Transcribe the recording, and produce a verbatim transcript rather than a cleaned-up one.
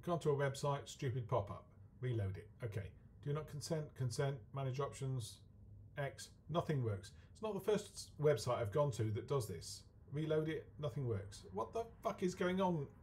Gone to a website, stupid pop-up. Reload it. Okay. Do not consent, consent, manage options, X. Nothing works. It's not the first website I've gone to that does this. Reload it, nothing works. What the fuck is going on?